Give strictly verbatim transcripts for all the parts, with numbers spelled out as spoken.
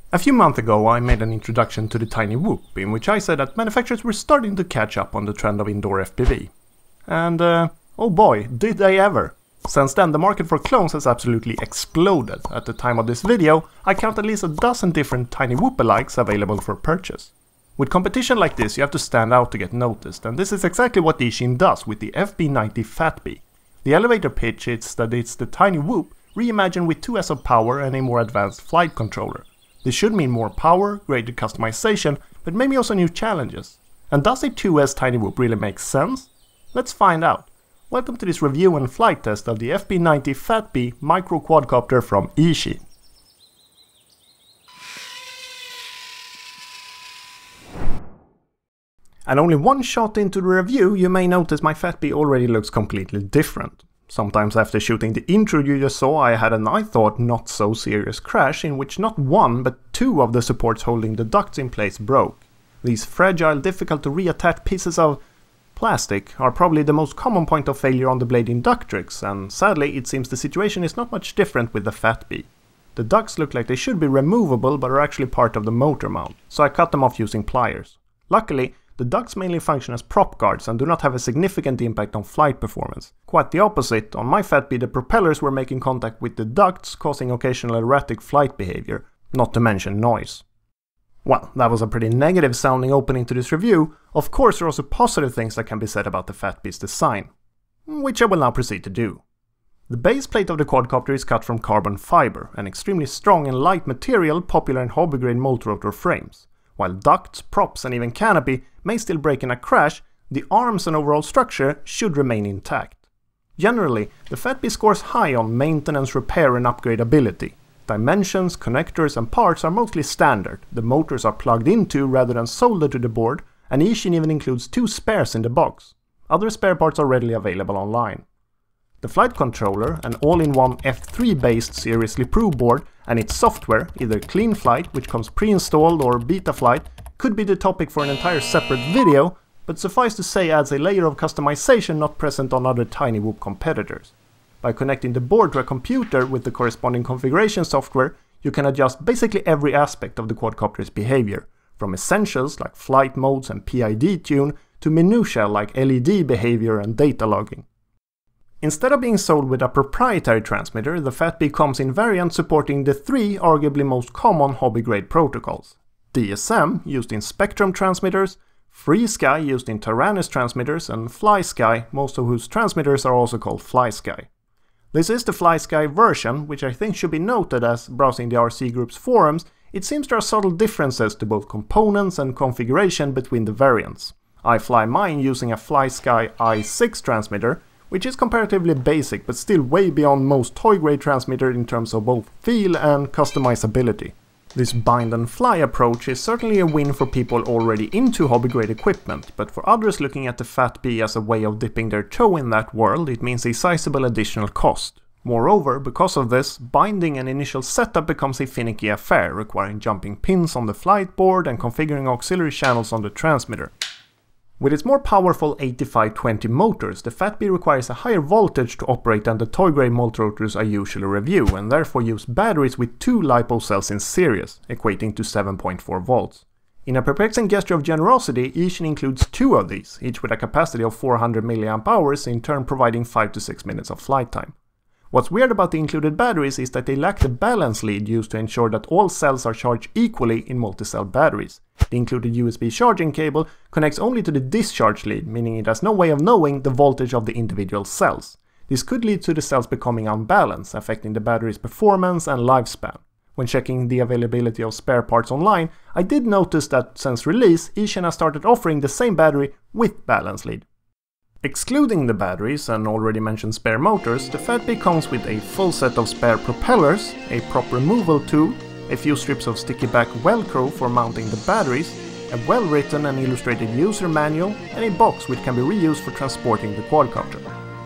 A few months ago I made an introduction to the Tiny Whoop, in which I said that manufacturers were starting to catch up on the trend of indoor F P V. And uh, oh boy, did they ever! Since then the market for clones has absolutely exploded. At the time of this video I count at least a dozen different Tiny Whoop-alikes available for purchase. With competition like this you have to stand out to get noticed, and this is exactly what Eachine does with the F B ninety Fatbee. The elevator pitch is that it's the Tiny Whoop reimagined with two S of power and a more advanced flight controller. This should mean more power, greater customization, but maybe also new challenges. And does a two S Tiny Whoop really make sense? Let's find out. Welcome to this review and flight test of the F B ninety Fatbee micro quadcopter from Eachine. And only one shot into the review you may notice my Fatbee already looks completely different. Sometimes after shooting the intro you just saw I had an I thought not so serious crash in which not one but two of the supports holding the ducts in place broke. These fragile, difficult to reattach pieces of plastic are probably the most common point of failure on the blade inductrix, and sadly it seems the situation is not much different with the Fatbee. The ducts look like they should be removable but are actually part of the motor mount, so I cut them off using pliers. Luckily, the ducts mainly function as prop guards and do not have a significant impact on flight performance. Quite the opposite, on my Fatbee the propellers were making contact with the ducts, causing occasional erratic flight behavior, not to mention noise. Well, that was a pretty negative sounding opening to this review. Of course there are also positive things that can be said about the Fatbee's design, which I will now proceed to do. The base plate of the quadcopter is cut from carbon fiber, an extremely strong and light material popular in hobby-grade multirotor frames. While ducts, props and even canopy may still break in a crash, the arms and overall structure should remain intact. Generally, the Fatbee scores high on maintenance, repair and upgradability. Dimensions, connectors and parts are mostly standard, the motors are plugged into rather than soldered to the board, and Eachine even includes two spares in the box. Other spare parts are readily available online. The flight controller, an all-in-one F three based Seriously Pro board, and its software, either Clean Flight, which comes pre-installed, or Beta Flight, could be the topic for an entire separate video, but suffice to say adds a layer of customization not present on other Tiny Whoop competitors. By connecting the board to a computer with the corresponding configuration software, you can adjust basically every aspect of the quadcopter's behavior, from essentials like flight modes and P I D tune, to minutiae like L E D behavior and data logging. Instead of being sold with a proprietary transmitter, the Fatbee comes in variants supporting the three arguably most common hobby-grade protocols. D S M, used in Spectrum transmitters, FreeSky, used in Taranis transmitters, and FlySky, most of whose transmitters are also called FlySky. This is the FlySky version, which I think should be noted as, browsing the R C group's forums, it seems there are subtle differences to both components and configuration between the variants. I fly mine using a FlySky I six transmitter, which is comparatively basic but still way beyond most toy-grade transmitters in terms of both feel and customizability. This bind and fly approach is certainly a win for people already into hobby-grade equipment, but for others looking at the Fatbee as a way of dipping their toe in that world, it means a sizable additional cost. Moreover, because of this, binding and initial setup becomes a finicky affair, requiring jumping pins on the flight board and configuring auxiliary channels on the transmitter. With its more powerful eighty-five twenty motors, the Fatbee requires a higher voltage to operate than the toy-grade multirotors I usually review, and therefore use batteries with two LiPo cells in series, equating to seven point four volts. In a perplexing gesture of generosity, Eachine includes two of these, each with a capacity of four hundred milliamp hours, in turn providing five to six minutes of flight time. What's weird about the included batteries is that they lack the balance lead used to ensure that all cells are charged equally in multi-cell batteries. The included U S B charging cable connects only to the discharge lead, meaning it has no way of knowing the voltage of the individual cells. This could lead to the cells becoming unbalanced, affecting the battery's performance and lifespan. When checking the availability of spare parts online, I did notice that since release, Eachine has started offering the same battery with balance lead. Excluding the batteries and already mentioned spare motors, the Fatbee comes with a full set of spare propellers, a prop removal tool, a few strips of sticky back velcro for mounting the batteries, a well-written and illustrated user manual, and a box which can be reused for transporting the quadcopter.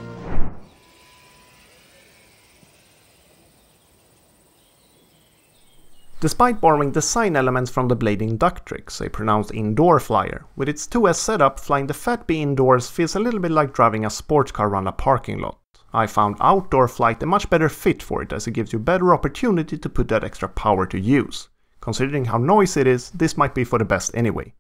Despite borrowing design elements from the blade inductrix, a pronounced indoor flyer, with its two S setup, flying the Fatbee indoors feels a little bit like driving a sports car around a parking lot. I found outdoor flight a much better fit for it, as it gives you better opportunity to put that extra power to use. Considering how noisy it is, this might be for the best anyway.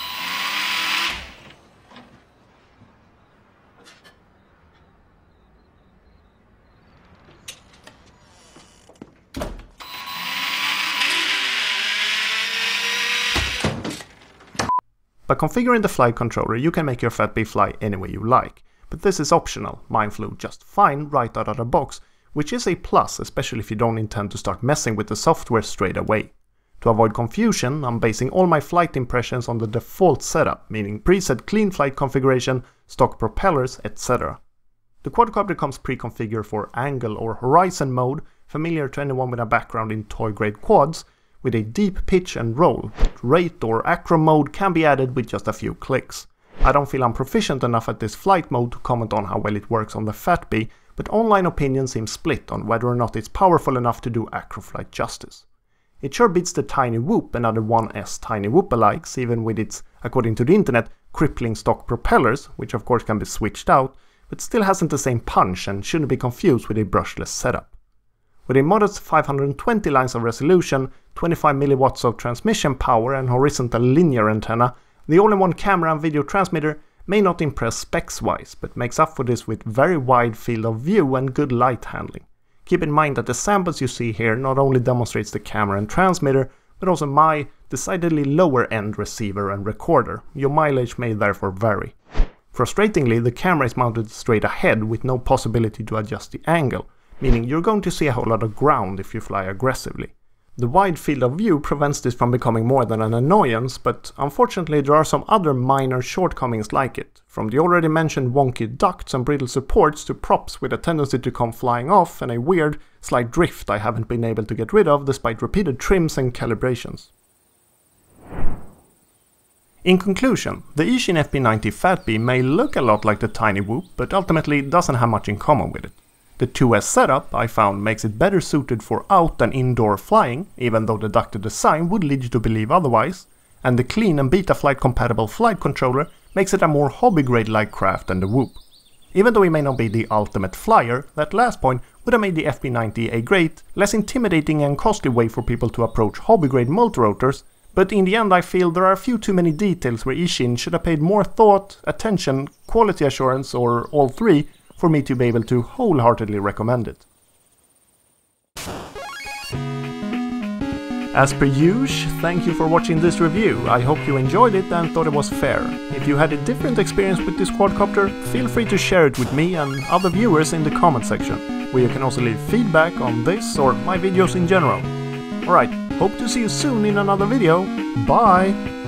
By configuring the flight controller, you can make your Fatbee fly any way you like, but this is optional. Mine flew just fine right out of the box, which is a plus, especially if you don't intend to start messing with the software straight away. To avoid confusion, I'm basing all my flight impressions on the default setup, meaning preset clean flight configuration, stock propellers, et cetera. The quadcopter comes pre-configured for angle or horizon mode, familiar to anyone with a background in toy-grade quads, with a deep pitch and roll, but rate or acro mode can be added with just a few clicks. I don't feel I'm proficient enough at this flight mode to comment on how well it works on the Fatbee, but online opinions seem split on whether or not it's powerful enough to do acro flight justice. It sure beats the Tiny Whoop and other one S Tiny Whoop-alikes, even with its, according to the internet, crippling stock propellers, which of course can be switched out, but still hasn't the same punch and shouldn't be confused with a brushless setup. With a modest five hundred twenty lines of resolution, twenty-five milliwatts of transmission power and horizontal linear antenna, the all-in-one camera and video transmitter may not impress specs-wise, but makes up for this with very wide field of view and good light handling. Keep in mind that the samples you see here not only demonstrates the camera and transmitter, but also my decidedly lower-end receiver and recorder. Your mileage may therefore vary. Frustratingly, the camera is mounted straight ahead with no possibility to adjust the angle, meaning you're going to see a whole lot of ground if you fly aggressively. The wide field of view prevents this from becoming more than an annoyance, but unfortunately there are some other minor shortcomings like it, from the already mentioned wonky ducts and brittle supports to props with a tendency to come flying off and a weird, slight drift I haven't been able to get rid of despite repeated trims and calibrations. In conclusion, the Eachine F B ninety Fatbee may look a lot like the Tiny Whoop, but ultimately doesn't have much in common with it. The two S setup, I found, makes it better suited for out and indoor flying, even though the ducted design would lead you to believe otherwise, and the clean and Betaflight compatible flight controller makes it a more hobby-grade-like craft than the Whoop. Even though it may not be the ultimate flyer, that last point would have made the F B ninety a great, less intimidating and costly way for people to approach hobby-grade multirotors, but in the end I feel there are a few too many details where Eachine should have paid more thought, attention, quality assurance, or all three, for me to be able to wholeheartedly recommend it. As per usual, thank you for watching this review. I hope you enjoyed it and thought it was fair. If you had a different experience with this quadcopter, feel free to share it with me and other viewers in the comment section, where you can also leave feedback on this or my videos in general. Alright, hope to see you soon in another video. Bye!